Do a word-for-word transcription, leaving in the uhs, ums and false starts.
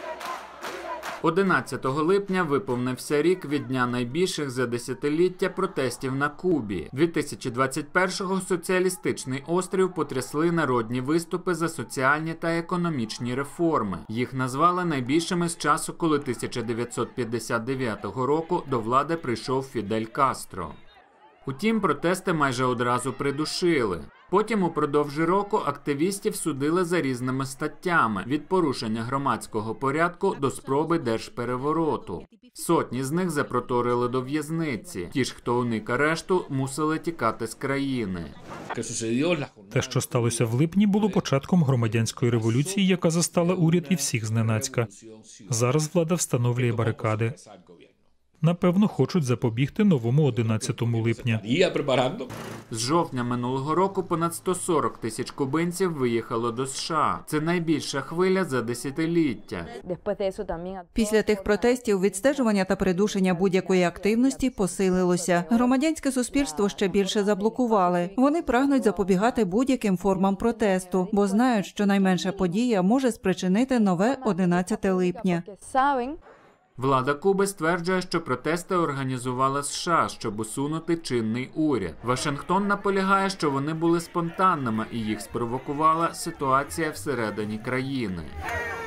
одинадцятого липня виповнився рік від дня найбільших за десятиліття протестів на Кубі. дві тисячі двадцять першого соціалістичний острів потрясли народні виступи за соціальні та економічні реформи. Їх назвали найбільшими з часу, коли тисяча дев'ятсот п'ятдесят дев'ятого року до влади прийшов Фідель Кастро. Утім, протести майже одразу придушили. Потім упродовж року активістів судили за різними статтями – від порушення громадського порядку до спроби держперевороту. Сотні з них запроторили до в'язниці. Ті ж, хто уник арешту, мусили тікати з країни. Те, що сталося в липні, було початком громадянської революції, яка застала уряд і всіх зненацька. Зараз влада встановлює барикади. Напевно, хочуть запобігти новому одинадцятому липня. З жовтня минулого року понад сто сорок тисяч кубинців виїхало до США. Це найбільша хвиля за десятиліття. Після тих протестів відстежування та придушення будь-якої активності посилилося. Громадянське суспільство ще більше заблокували. Вони прагнуть запобігати будь-яким формам протесту, бо знають, що найменша подія може спричинити нове одинадцяте липня. Влада Куби стверджує, що протести організувала США, щоб усунути чинний уряд. Вашингтон наполягає, що вони були спонтанними і їх спровокувала ситуація всередині країни.